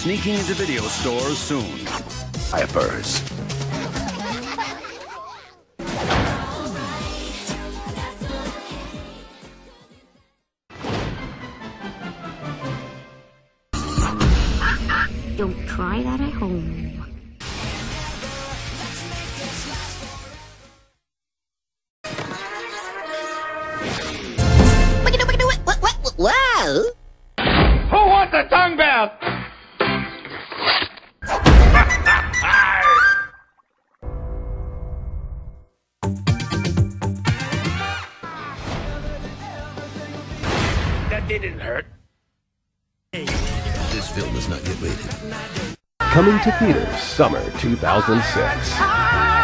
sneaking into video stores soon. Diapers. Don't try that at home. Wow! Who wants a tongue bath? That didn't hurt. This film is not yet rated. Coming to theaters summer 2006.